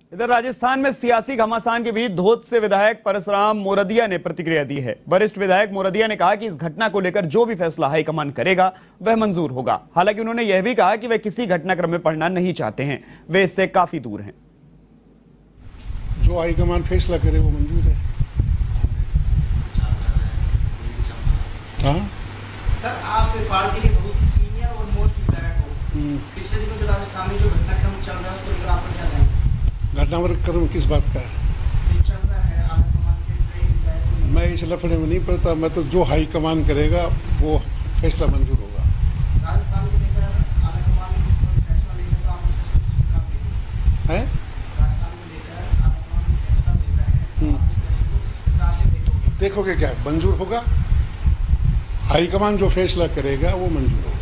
इधर राजस्थान में सियासी घमासान के बीच धोद से विधायक परसराम मोरदिया ने प्रतिक्रिया दी है। वरिष्ठ विधायक मोरदिया ने कहा कि इस घटना को लेकर जो भी फैसला हाईकमान करेगा वह मंजूर होगा। हालांकि उन्होंने यह भी कहा कि वे किसी घटनाक्रम में पड़ना नहीं चाहते हैं, वे इससे काफी दूर हैं। जो हाईकमान फैसला करे वो मंजूर है। हाँ सर, आप पार्टी के बहुत सीनियर और मोस्ट विधायक हो। पिछले दिनों जो राजस्थान में जो घटनाक्रम चल रहा है उसको लेकर आपका क्या कहना है? घटनाक्रम किस बात का है? चल रहा है आलाकमान के कई विधायक। मैं इस लफड़े में नहीं पड़ता। मैं तो जो हाईकमान करेगा वो फैसला मंजूर होगा। राजस्थान को लेकर आलाकमान फैसला लेने का आप है? राजस्थान को लेकर आलाकमान फैसला ले रहा है, आप इस फैसले को किस प्रकार से देखोगे? देखोगे क्या मंजूर होगा? हाईकमान जो फैसला करेगा वो मंजूर होगा।